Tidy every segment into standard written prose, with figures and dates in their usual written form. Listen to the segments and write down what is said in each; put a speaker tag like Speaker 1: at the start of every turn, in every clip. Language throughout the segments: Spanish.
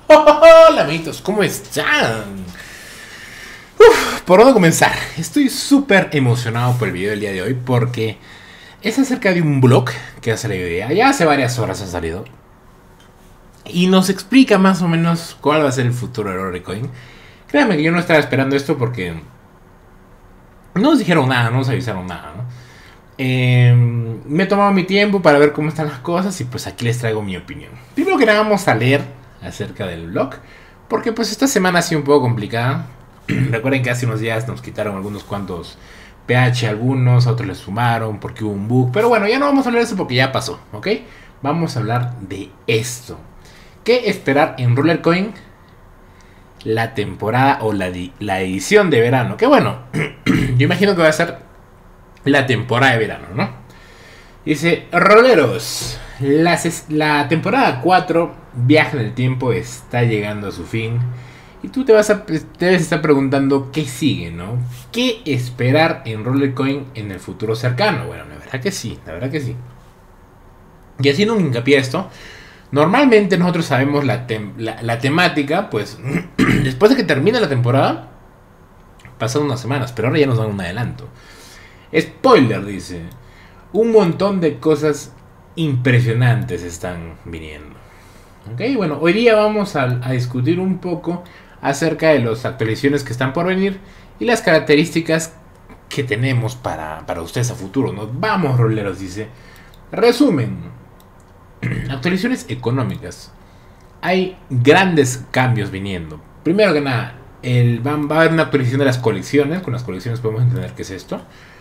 Speaker 1: Hola amiguitos, ¿cómo están? ¿Por dónde comenzar? Estoy súper emocionado por el video del día de hoy porque es acerca de un blog que ha salido ya hace varias horas ha salido y nos explica más o menos cuál va a ser el futuro de Rollcoin. Créanme que yo no estaba esperando esto porque no nos dijeron nada, no nos avisaron nada, ¿no? Me he tomado mi tiempo para ver cómo están las cosas y pues aquí les traigo mi opinión. Primero que nada vamos a leer acerca del blog porque pues esta semana ha sido un poco complicada. Recuerden que hace unos días nos quitaron algunos cuantos PH, algunos, a otros les sumaron porque hubo un bug. Pero bueno, ya no vamos a hablar de eso porque ya pasó, ¿ok? Vamos a hablar de esto. ¿Qué esperar en Rollercoin? La temporada o la edición de verano. Que bueno, yo imagino que va a ser la temporada de verano, ¿no? Dice, roleros, la temporada 4, Viaje en el Tiempo, está llegando a su fin. Y tú debes estar preguntando qué sigue, ¿no? ¿Qué esperar en Rollercoin en el futuro cercano? Bueno, la verdad que sí, la verdad que sí. Y haciendo un hincapié a esto, normalmente nosotros sabemos la temática, pues después de que termine la temporada, pasan unas semanas, pero ahora ya nos dan un adelanto. Spoiler, dice, un montón de cosas impresionantes están viniendo. Ok, bueno, hoy día vamos a discutir un poco acerca de las actualizaciones que están por venir y las características que tenemos para ustedes a futuro. Nos vamos, roleros, dice. Resumen, actualizaciones económicas. Hay grandes cambios viniendo. Primero que nada, va a haber una actualización de las colecciones. Con las colecciones podemos entender qué es esto.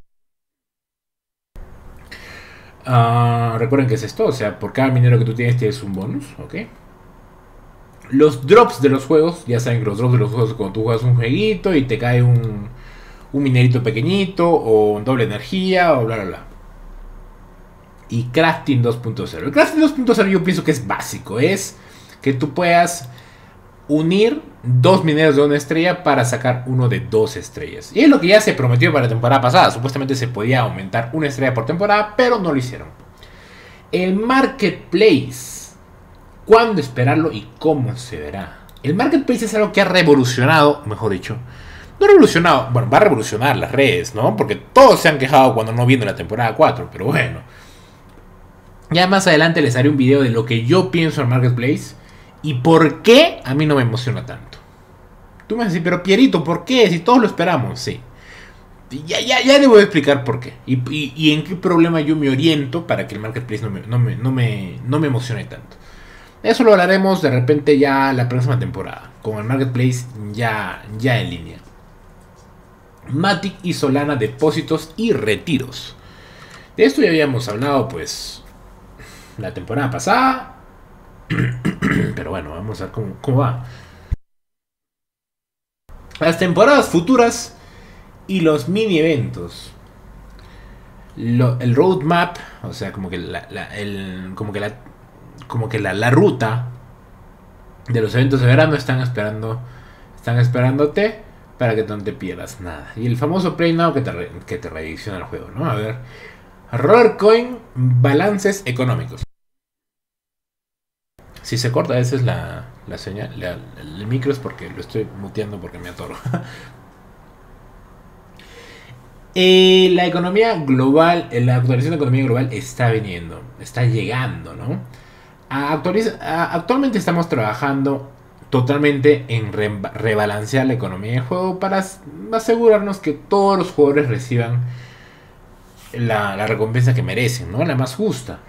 Speaker 1: Recuerden que es esto, o sea, por cada minero que tú tienes un bonus, ¿ok? Los drops de los juegos, ya saben que los drops de los juegos cuando tú juegas un jueguito y te cae un minerito pequeñito o doble energía o bla bla bla. Y Crafting 2.0. El Crafting 2.0 yo pienso que es básico, es que tú puedas unir dos mineros de una estrella para sacar uno de 2 estrellas. Y es lo que ya se prometió para la temporada pasada. Supuestamente se podía aumentar una estrella por temporada, pero no lo hicieron. El Marketplace. ¿Cuándo esperarlo y cómo se verá? El Marketplace es algo que ha revolucionado, mejor dicho, no revolucionado, bueno, va a revolucionar las redes, ¿no? Porque todos se han quejado cuando no viene la temporada 4, pero bueno. Ya más adelante les haré un video de lo que yo pienso del Marketplace y por qué a mí no me emociona tanto. Tú me vas a decir, pero Pierito, ¿por qué? Si todos lo esperamos, sí. Ya debo explicar por qué. Y en qué problema yo me oriento para que el Marketplace no me emocione tanto. Eso lo hablaremos de repente ya la próxima temporada, con el Marketplace ya en línea. Matic y Solana, depósitos y retiros. De esto ya habíamos hablado pues la temporada pasada. Pero bueno, vamos a ver cómo va. Las temporadas futuras y los mini eventos. El roadmap, o sea, como que la ruta de los eventos de verano están esperándote para que no te pierdas nada. Y el famoso Play Now que te redicciona el juego, ¿no? A ver, Rollercoin, balances económicos. Si se corta, esa es la señal. El micro es porque lo estoy muteando porque me atoro. La economía global, la actualización de la economía global está viniendo, está llegando, ¿no? Actualmente estamos trabajando totalmente en rebalancear la economía de juego para asegurarnos que todos los jugadores reciban la recompensa que merecen, ¿no? La más justa.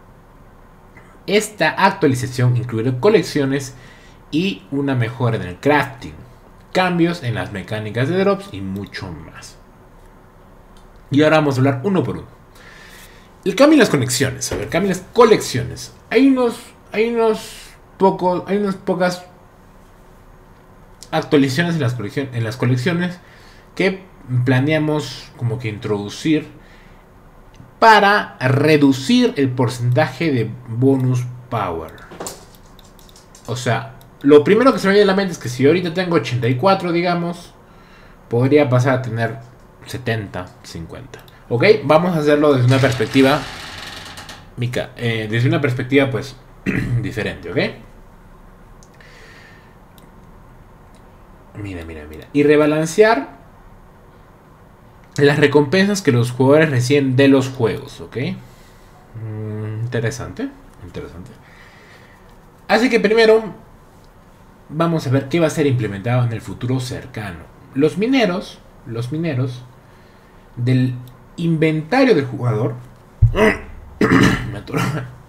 Speaker 1: Esta actualización incluirá colecciones y una mejora en el crafting, cambios en las mecánicas de drops y mucho más. Y ahora vamos a hablar uno por uno. El cambio en las conexiones. A ver, cambio en las colecciones. Hay unas pocas actualizaciones en las colecciones que planeamos como que introducir para reducir el porcentaje de bonus power. O sea, lo primero que se me viene a la mente es que si ahorita tengo 84, digamos, podría pasar a tener 70, 50. Ok, vamos a hacerlo desde una perspectiva desde una perspectiva pues diferente, ok. Mira, mira, mira. Y rebalancear las recompensas que los jugadores reciben de los juegos, ¿ok? Interesante, interesante. Así que primero vamos a ver qué va a ser implementado en el futuro cercano. Los mineros del inventario del jugador. Me atoro.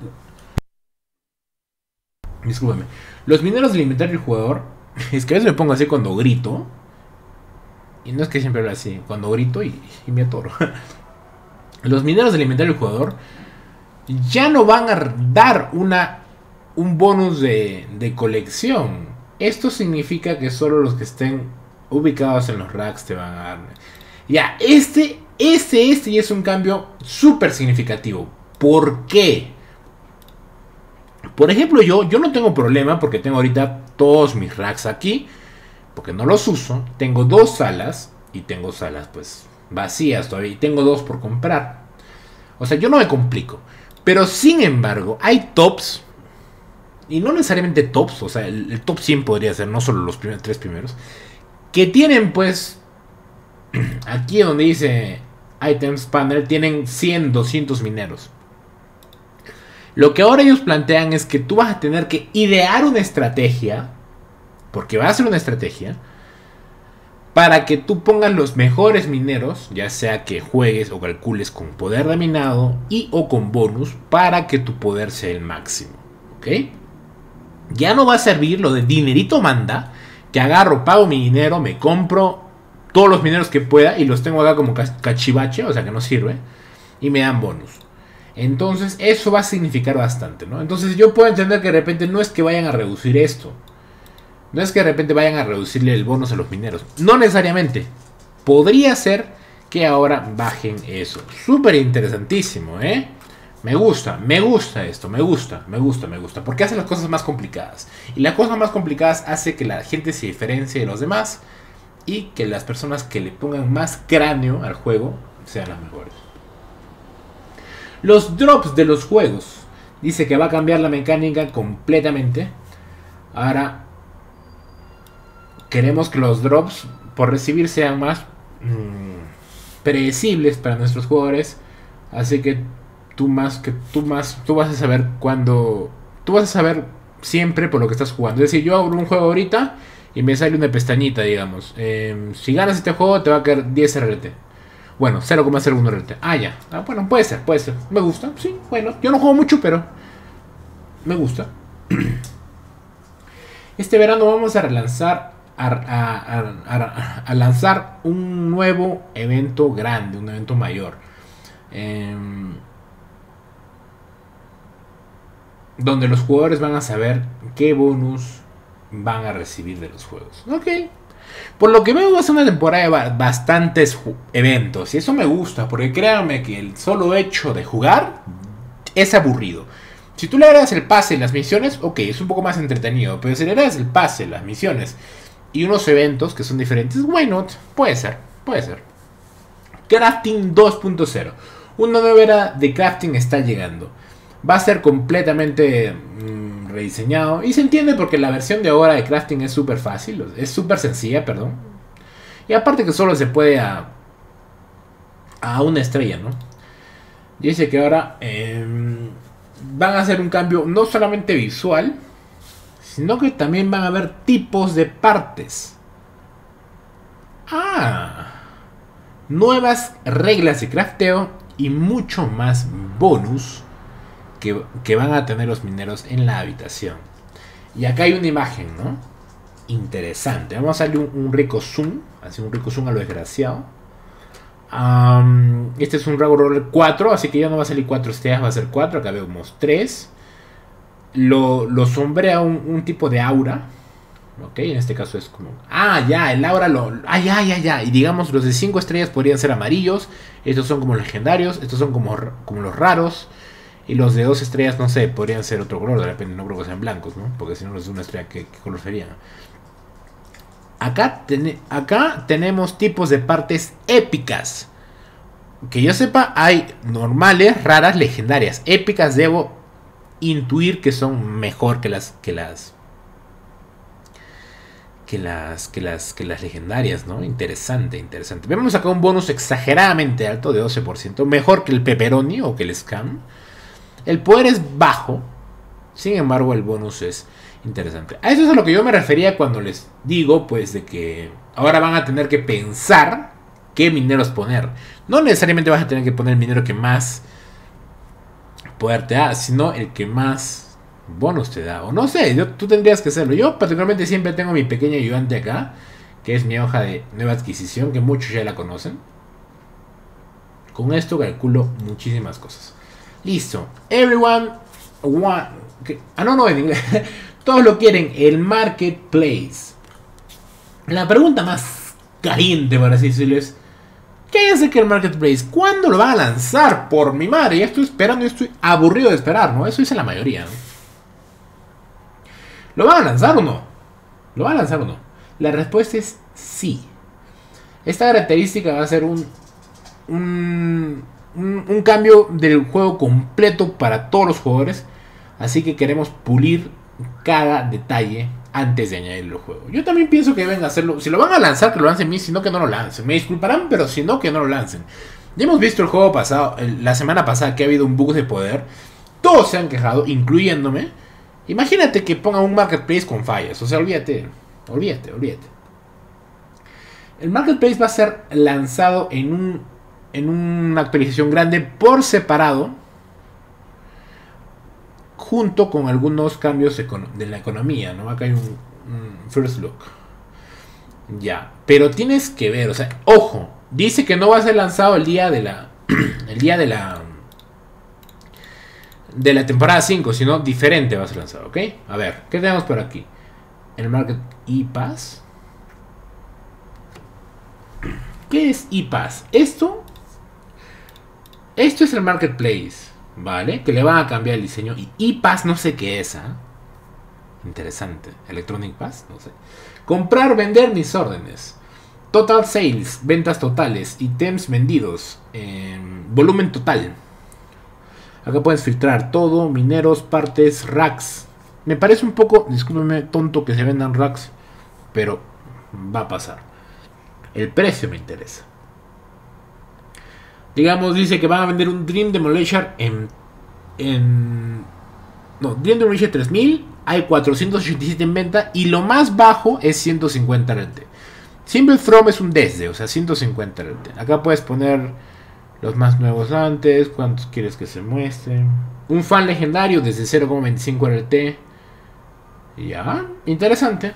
Speaker 1: Discúlpame. Los mineros del inventario del jugador. Es que a veces me pongo así cuando grito. Y no es que siempre hablo así. Cuando grito y me atoro. Los mineros del inventario del jugador ya no van a dar un bonus de colección. Esto significa que solo los que estén ubicados en los racks te van a dar. Ya, este ya es un cambio súper significativo. ¿Por qué? Por ejemplo, yo no tengo problema porque tengo ahorita todos mis racks aquí. Porque no los uso. Tengo 2 salas. Y tengo salas pues vacías todavía. Y tengo 2 por comprar. O sea, yo no me complico. Pero sin embargo, hay tops. Y no necesariamente tops. O sea, el top 100 podría ser. No solo los 3 primeros. Que tienen pues... Aquí donde dice Items Panel. Tienen 100, 200 mineros. Lo que ahora ellos plantean es que tú vas a tener que idear una estrategia. Porque va a ser una estrategia. Para que tú pongas los mejores mineros. Ya sea que juegues o calcules con poder de minado. Y o con bonus. Para que tu poder sea el máximo. ¿Ok? Ya no va a servir lo de dinerito manda. Que agarro, pago mi dinero, me compro todos los mineros que pueda. Y los tengo acá como cachivache. O sea que no sirve. Y me dan bonus. Entonces eso va a significar bastante, ¿no? Entonces yo puedo entender que de repente no es que vayan a reducir esto. No es que de repente vayan a reducirle el bonus a los mineros. No necesariamente. Podría ser que ahora bajen eso. Súper interesantísimo, ¿eh? Me gusta esto. Me gusta. Porque hace las cosas más complicadas. Y las cosas más complicadas hace que la gente se diferencie de los demás. Y que las personas que le pongan más cráneo al juego sean las mejores. Los drops de los juegos. Dice que va a cambiar la mecánica completamente. Ahora queremos que los drops por recibir sean más predecibles para nuestros jugadores. Así que tú vas a saber cuando. Tú vas a saber siempre por lo que estás jugando. Es decir, yo abro un juego ahorita y me sale una pestañita, digamos. Si ganas este juego te va a caer 10 RT. Bueno, 0,01 RT. Ah, ya. Ah, bueno, puede ser. Me gusta. Sí, bueno. Yo no juego mucho, pero me gusta. Este verano vamos a relanzar a lanzar un nuevo evento grande, un evento mayor. Donde los jugadores van a saber qué bonus van a recibir de los juegos. Ok. Por lo que veo va a ser una temporada de bastantes eventos. Y eso me gusta. Porque créanme que el solo hecho de jugar es aburrido. Si tú le agregas el pase y las misiones, ok, es un poco más entretenido. Pero si le agregas el pase, las misiones y unos eventos que son diferentes, why not? Puede ser. Crafting 2.0. Una nueva era de crafting está llegando. Va a ser completamente rediseñado. Y se entiende porque la versión de ahora de crafting es súper fácil. Es súper sencilla, perdón. Y aparte que solo se puede a una estrella, ¿no? Dice que ahora van a hacer un cambio no solamente visual, sino que también van a haber tipos de partes. Nuevas reglas de crafteo y mucho más bonus que van a tener los mineros en la habitación. Y acá hay una imagen, ¿no? Interesante. Vamos a darle un rico zoom. Así un rico zoom a lo desgraciado. Este es un Rago Roller 4. Así que ya no va a salir 4 estrellas, va a ser 4. Acá vemos 3. Lo sombrea un tipo de aura. Ok, en este caso es como... ya, el aura ya. Y digamos, los de 5 estrellas podrían ser amarillos. Estos son como legendarios. Estos son como los raros. Y los de 2 estrellas, no sé, podrían ser otro color. De repente no creo que sean blancos, ¿no? Porque si no, los de una estrella, ¿qué color serían? Acá tenemos tipos de partes épicas. Que yo sepa, hay normales, raras, legendarias. Épicas debo intuir que son mejor que que las legendarias, ¿no? Interesante, interesante. Vemos acá un bonus exageradamente alto de 12%, mejor que el pepperoni o que el scam. El poder es bajo, sin embargo el bonus es interesante. A eso es a lo que yo me refería cuando les digo, pues, de que ahora van a tener que pensar qué mineros poner. No necesariamente vas a tener que poner el minero que más poder te da, sino el que más bonus te da. O no sé, tú tendrías que hacerlo. Yo particularmente siempre tengo mi pequeña ayudante acá, que es mi hoja de nueva adquisición, que muchos ya la conocen. Con esto calculo muchísimas cosas. Listo. Everyone want... no, en inglés. Todos lo quieren. El marketplace. La pregunta más caliente, para así decirlo, es: ¿qué hace que el marketplace? ¿Cuándo lo van a lanzar? Por mi madre, ya estoy esperando y estoy aburrido de esperar, ¿no? Eso dice la mayoría, ¿no? ¿Lo van a lanzar o no? ¿Lo van a lanzar o no? La respuesta es sí. Esta característica va a ser un cambio del juego completo para todos los jugadores. Así que queremos pulir cada detalle antes de añadirlo al juego. Yo también pienso que deben hacerlo. Si lo van a lanzar, que lo lancen bien. Si no, que no lo lancen. Me disculparán, pero si no, que no lo lancen. Ya hemos visto el juego pasado, la semana pasada, que ha habido un bug de poder. Todos se han quejado, incluyéndome. Imagínate que pongan un marketplace con fallas. O sea, olvídate. El marketplace va a ser lanzado en una actualización grande por separado, junto con algunos cambios de la economía, ¿no? Acá hay un first look. Ya, pero tienes que ver, o sea, ojo, dice que no va a ser lanzado el día de la temporada 5, sino diferente va a ser lanzado, ¿ok? A ver, ¿qué tenemos por aquí? El Market ePass. ¿Qué es ePass? Esto es el Marketplace, ¿vale? Que le van a cambiar el diseño. Y ePass no sé qué es, ¿eh? Interesante. Electronic Pass, no sé. Comprar, vender mis órdenes. Total sales, ventas totales. Ítems vendidos. Volumen total. Acá puedes filtrar todo. Mineros, partes, racks. Me parece un poco, discúlpeme, tonto que se vendan racks, pero va a pasar. El precio me interesa. Digamos, dice que van a vender un Dream Demolisher Dream Demolisher 3000. Hay 487 en venta. Y lo más bajo es 150 RT. Simple From es un desde, o sea, 150 RT. Acá puedes poner los más nuevos antes. ¿Cuántos quieres que se muestren? Un fan legendario desde 0,25 RT. Ya, interesante.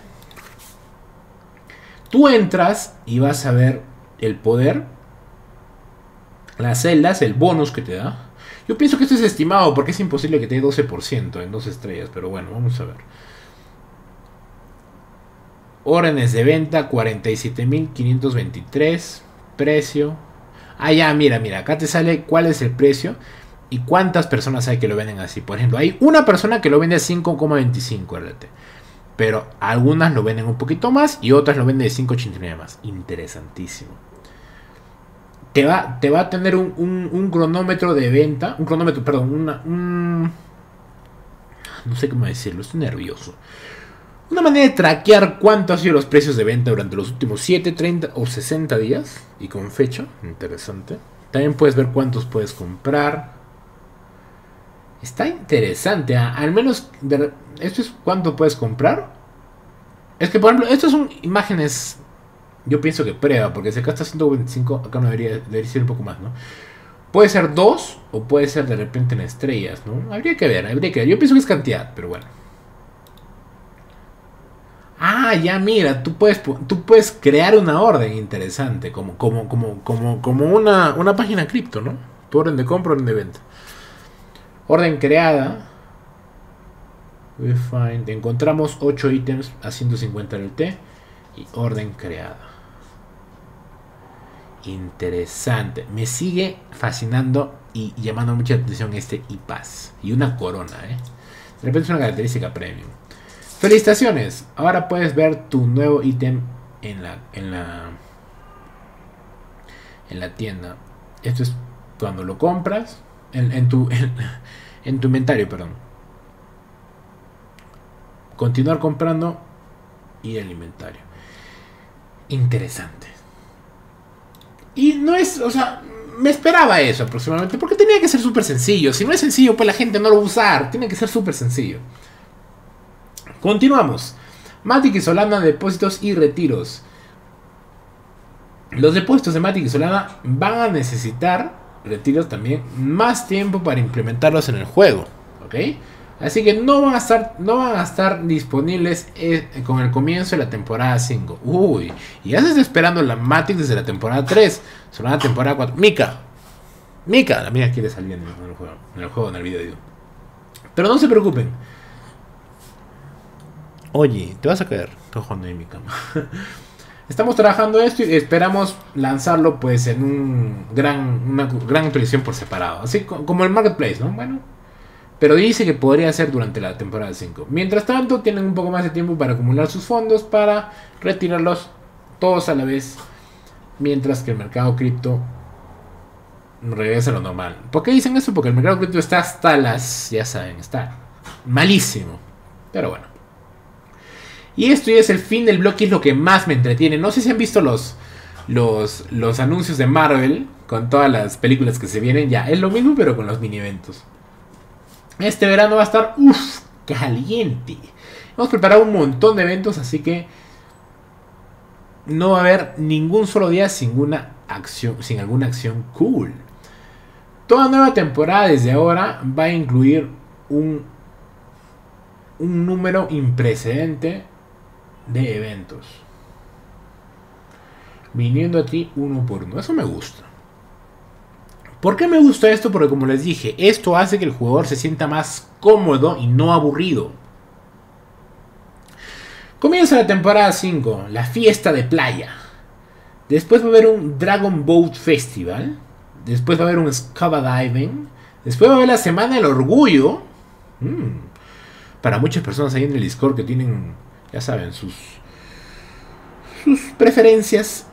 Speaker 1: Tú entras y vas a ver el poder, las celdas, el bonus que te da. Yo pienso que esto es estimado porque es imposible que te dé 12% en 2 estrellas. Pero bueno, vamos a ver. Órdenes de venta 47.523. Precio. Ah, ya, mira. Acá te sale cuál es el precio y cuántas personas hay que lo venden así. Por ejemplo, hay una persona que lo vende a 5,25 RT. Pero algunas lo venden un poquito más y otras lo venden de 5,89 más. Interesantísimo. Te va a tener un cronómetro de venta. Un cronómetro, perdón. No sé cómo decirlo, estoy nervioso. Una manera de traquear cuánto han sido los precios de venta durante los últimos 7, 30 o 60 días. Y con fecha. Interesante. También puedes ver cuántos puedes comprar. Está interesante. Al menos esto es cuánto puedes comprar. Es que, por ejemplo, estas son imágenes. Yo pienso que prueba, porque si acá está 125, acá no debería ser un poco más, ¿no? Puede ser 2 o puede ser de repente en estrellas, ¿no? Habría que ver. Yo pienso que es cantidad, pero bueno. Ah, ya mira, tú puedes crear una orden interesante, como una página cripto, ¿no? Tu orden de compra, orden de venta. Orden creada. We find. Encontramos 8 ítems a 150 LT y orden creada. Interesante. Me sigue fascinando y llamando mucha atención este ePass. Y una corona, ¿eh? De repente es una característica premium. Felicitaciones. Ahora puedes ver tu nuevo ítem en la tienda. Esto es cuando lo compras. En tu inventario, perdón. Continuar comprando. y el inventario. Interesante. Y no es, o sea, me esperaba eso aproximadamente, porque tenía que ser súper sencillo. Si no es sencillo, pues la gente no lo va a usar. Tiene que ser súper sencillo. Continuamos. Matic y Solana, depósitos y retiros. Los depósitos de Matic y Solana van a necesitar retiros también más tiempo para implementarlos en el juego, ¿ok? Así que no van a estar disponibles con el comienzo de la temporada 5. Uy, y ya se está esperando la Matic desde la temporada 3. Solana temporada 4. Mika, la mía quiere salir en el video. Pero no se preocupen. Oye, te vas a caer. Estoy jugando en mi cama. Estamos trabajando esto y esperamos lanzarlo pues en una gran actualización por separado. Así como el Marketplace, ¿no? Bueno, pero dice que podría ser durante la temporada 5. Mientras tanto, tienen un poco más de tiempo para acumular sus fondos, para retirarlos todos a la vez, mientras que el mercado cripto regresa a lo normal. ¿Por qué dicen eso? Porque el mercado cripto está hasta las... ya saben, está malísimo. Pero bueno. Y esto ya es el fin del blog, que es lo que más me entretiene. No sé si han visto los anuncios de Marvel con todas las películas que se vienen. Ya, es lo mismo pero con los mini eventos. Este verano va a estar caliente. Hemos preparado un montón de eventos, así que no va a haber ningún solo día sin alguna acción cool. Toda nueva temporada desde ahora va a incluir un número imprecedente de eventos, viniendo a ti uno por uno. Eso me gusta. ¿Por qué me gusta esto? Porque como les dije, esto hace que el jugador se sienta más cómodo y no aburrido. Comienza la temporada 5, la fiesta de playa. Después va a haber un Dragon Boat Festival. Después va a haber un Scuba Diving. Después va a haber la Semana del Orgullo. Para muchas personas ahí en el Discord que tienen, ya saben, sus preferencias.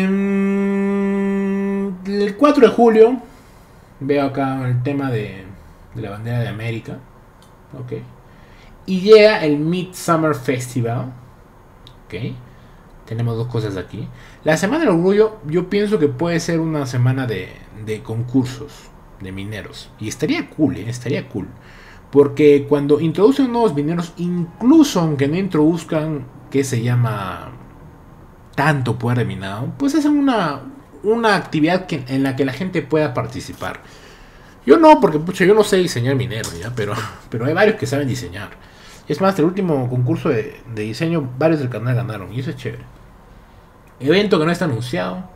Speaker 1: El 4 de julio veo acá el tema de la bandera de América. Ok. Y llega el Midsummer Festival. Ok. Tenemos dos cosas aquí. La Semana del Orgullo yo pienso que puede ser una semana de concursos de mineros. Y estaría cool, estaría cool. Porque cuando introducen nuevos mineros, incluso aunque no introduzcan, que se llama tanto poder de minado, pues hacen una actividad en la que la gente pueda participar. Yo no, porque pucha, yo no sé diseñar mineros, ¿ya? Pero hay varios que saben diseñar. Es más, el último concurso de diseño, varios del canal ganaron, y eso es chévere. Evento que no está anunciado.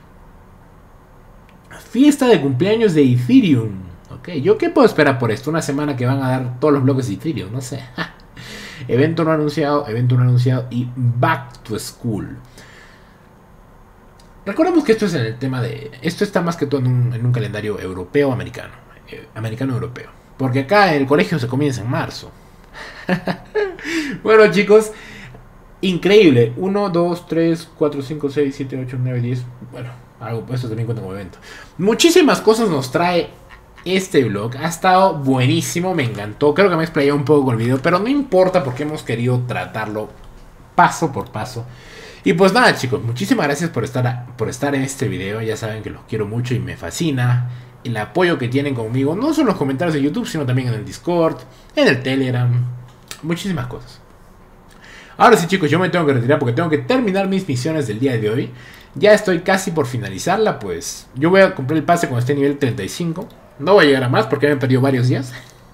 Speaker 1: Fiesta de cumpleaños de Ethereum. Ok, ¿yo qué puedo esperar por esto? Una semana que van a dar todos los bloques de Ethereum, no sé. Evento no anunciado y Back to School. Recordemos que esto es en el tema de... Esto está más que todo en un calendario europeo-americano. Americano-europeo. Porque acá el colegio se comienza en marzo. Bueno, chicos, increíble. 1, 2, 3, 4, 5, 6, 7, 8, 9, 10. Bueno, algo pues esto también cuenta como evento. Muchísimas cosas nos trae este vlog. Ha estado buenísimo, me encantó. Creo que me he explayado un poco con el video, pero no importa porque hemos querido tratarlo paso por paso. Y pues nada, chicos, muchísimas gracias por estar en este video. Ya saben que los quiero mucho y me fascina el apoyo que tienen conmigo, no solo en los comentarios de YouTube, sino también en el Discord, en el Telegram, muchísimas cosas. Ahora sí, chicos, yo me tengo que retirar porque tengo que terminar mis misiones del día de hoy. Ya estoy casi por finalizarla, pues yo voy a comprar el pase cuando esté nivel 35. No voy a llegar a más porque me he perdido varios días.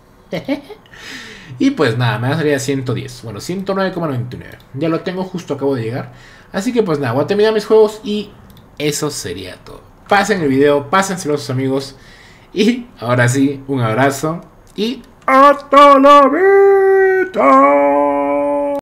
Speaker 1: Y pues nada, me va a salir a 110. Bueno, 109,99. Ya lo tengo, justo acabo de llegar. Así que pues nada, voy a terminar mis juegos y eso sería todo. Pasen el video, pásenselo a sus amigos. Y ahora sí, un abrazo y ¡hasta la vista!